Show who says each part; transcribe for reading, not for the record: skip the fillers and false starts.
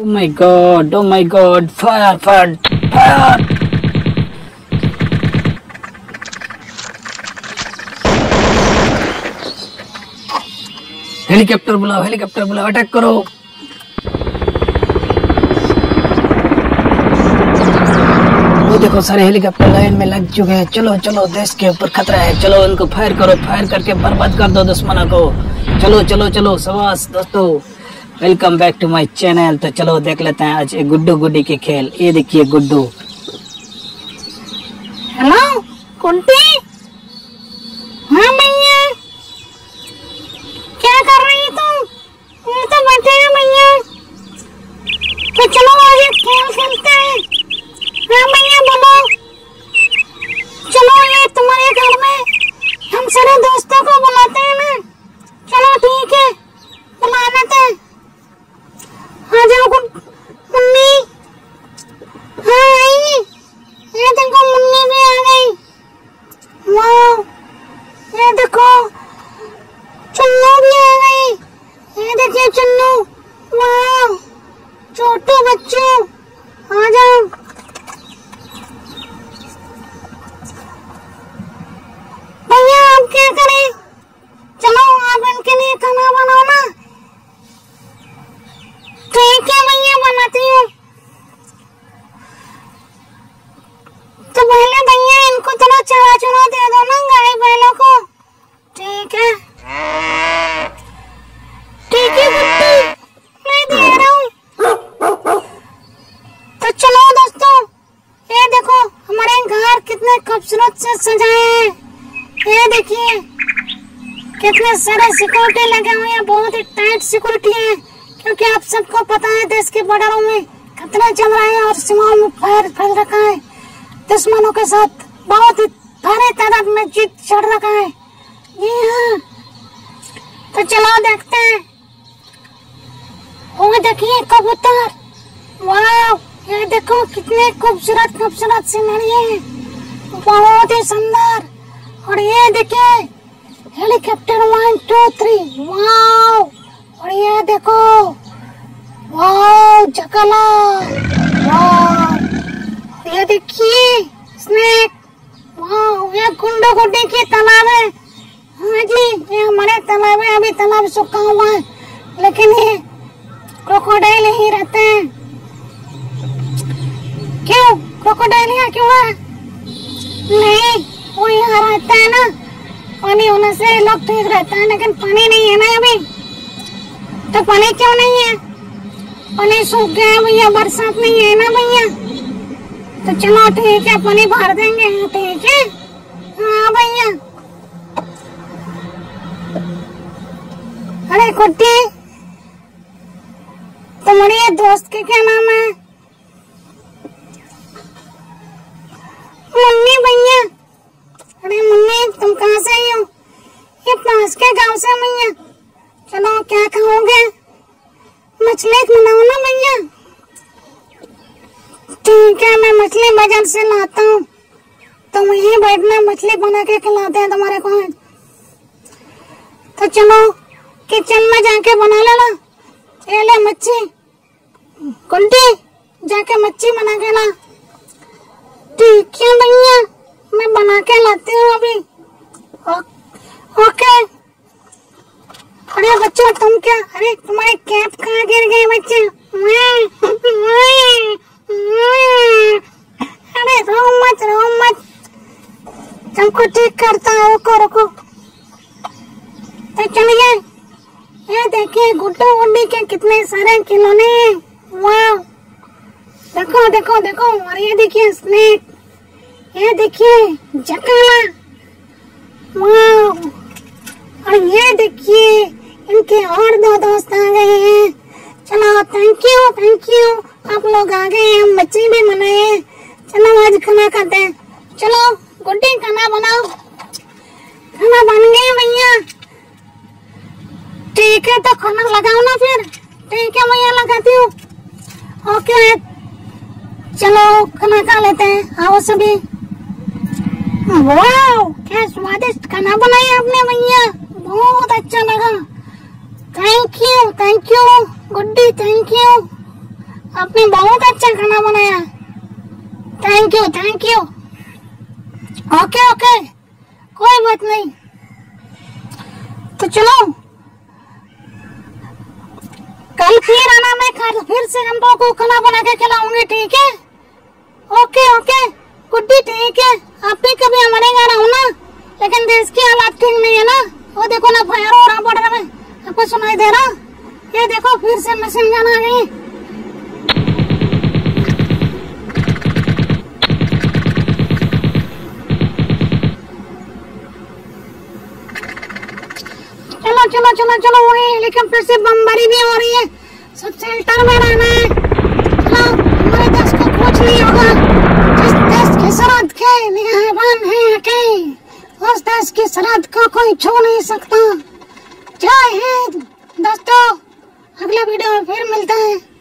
Speaker 1: Oh my god, fire, fire, fire! Helicopter बुलाओ, attack करो। वो देखो सारे हेलीकॉप्टर लाइन में लग चुके हैं। चलो चलो, देश के ऊपर खतरा है, चलो उनको फायर करो, फायर करके बर्बाद कर दो दुश्मनों को। चलो चलो चलो, शाबाश दोस्तों, welcome back to my channel. तो चलो देख लेते हैं आज गुड्डू गुड्डी के खेल। ये देखिए गुड्डू।
Speaker 2: हेलो कुंती। हाँ भैया, क्या कर रही तुम? ये तो बैठे हैं भैया। तो चलो आज एक खेल खेलते हैं। हाँ भैया बोलो। चलो ये तुम्हारे घर में हम सारे दोस्तों को बुलाते हैं ना। चलो ठीक है, बुला लेते हैं। आ जाओ मुन्नी। हाँ आई। ये देखो मुन्नी भी आ गई। वाह, ये देखो चुन्नू भी आ गई। ये देखिए चुन्नू। वाह, छोटू बच्चों आ जाओ। भैया आप क्या करें? चलो आप इनके लिए खाना बनाओ ना। ठीक है भैया, बनाती हूँ। तो पहले भैया इनको थोड़ा चला चुरा दे दो ना, गाय बैलों को। ठीक है ठीक है कुत्ती, मैं दे रहा हूँ। तो चलो दोस्तों, ये देखो हमारे घर कितने खूबसूरत से सजाए हैं। ये देखिए कितने सारे सिक्योरिटी लगे हुए हैं, बहुत ही टाइट सिक्योरिटी है, क्योंकि आप सबको पता है देश के बॉर्डरों में खतरा चल रहा है और सीमाओं में फायर फैल रखा है। दुश्मनों के साथ बहुत ही भारी तादाद में जीत चढ़ रखा है। जी हाँ, तो चलो देखते हैं। वो देखिए कबूतर। वाह, ये देखो कितने खूबसूरत खूबसूरत सीनरी है, बहुत ही सुंदर। और ये देखिए हेलीकॉप्टर 1 2 3। वाह, और ये देखो, वाह चकला। वाह, ये देखिए स्नेक। वाह, ये गुंडो गुड्डी की तालाब है। हाँ जी, ये हमारे तालाब है। अभी तालाब सूखा हुआ है, लेकिन ये क्रोकोडाइल ही रहते हैं। क्यों क्रोकोडाइल यहाँ क्यों है? नहीं, वो यहाँ रहता है ना, पानी होने से लोग ठीक रहता है, लेकिन पानी नहीं है ना अभी। तो पानी क्यों नहीं है? पानी सूख गया है भैया, बरसात नहीं है ना भैया। तो चलो ठीक है, पानी भर देंगे। ठीक है हाँ भैया। अरे कुट्टी, तुम्हारे ये दोस्त के क्या नाम है? मुन्नी भैया। अरे मुन्नी, तुम कहाँ से आई हो? ये पास के गांव से भैया। चलो क्या खाओगे? मछली बनाओ ना भैया। ठीक है, मैं मछली बाजार से लाता हूँ, तुम यहीं बैठना, मछली बना के खिलाते हैं तुम्हारे को। तो चलो किचन में जाके बना लेना। ये ले मच्छी। कुंटी, जाके मच्छी बना के ला। ठीक है भैया, मैं बना के लाती हूँ अभी। ओके। अरे बच्चों तुम क्या, अरे तुम्हारे कैप कहाँ गिर गए बच्चे? अरे रो मत, तुमको ठीक करता है। रुको रुको। तो चलिए, ये देखिए गुड्डू गुड्डी के कितने सारे खिलौने हैं। वाह, देखो देखो देखो। और ये देखिए स्नेक, ये देखिए जकाला। वाह, और ये देखिए इनके और दो दोस्त आ गए हैं। चलो थैंक यू, आप लोग आ गए, हम बच्चे भी मनाए। चलो आज खाना खाते हैं। चलो गुड्डी खाना बनाओ। खाना बन गया भैया। ठीक है, तो खाना लगाओ ना फिर। ठीक है भैया, लगाती हूँ। ओके, चलो खाना खा लेते हैं, आओ सभी। वाह, क्या स्वादिष्ट खाना बनाया आपने भैया, बहुत अच्छा लगा। Thank you Guddi, thank you. आपने बहुत अच्छा खाना बनाया। Thank you thank you. Okay okay, कोई बात नहीं। तो चलो कल फिर आना, मैं फिर से हम लोग को खाना बना के खिलाऊंगी, ठीक है? ओके ओके गुड्डी, ठीक है। आप भी कभी हमारे घर आओ ना, लेकिन देश की हालात ठीक नहीं है ना। वो देखो ना, फायर हो रहा बॉर्डर में, आपको सुनाई दे रहा? ये देखो फिर से मशीन गन आ गई। चलो चलो चलो चलो, वही हेलीकॉप्टर से बमबारी भी हो रही है। सब शेल्टर में रहना है। चलो, हमारे देश को कुछ नहीं होगा। जिस देश की सरहद के निगहबान है के, उस देश की सरहद को कोई छू नहीं सकता। जय हिंद दोस्तों, अगले वीडियो में फिर मिलते हैं।